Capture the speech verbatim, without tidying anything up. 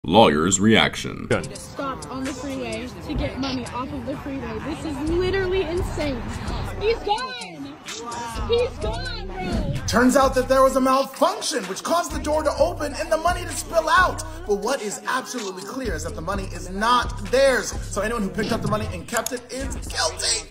Lawyer's reaction. Stopped on the freeway to get money off of the freeway. This is literally insane. He's gone! He's gone, bro! Turns out that there was a malfunction which caused the door to open and the money to spill out. But what is absolutely clear is that the money is not theirs. So anyone who picked up the money and kept it is guilty.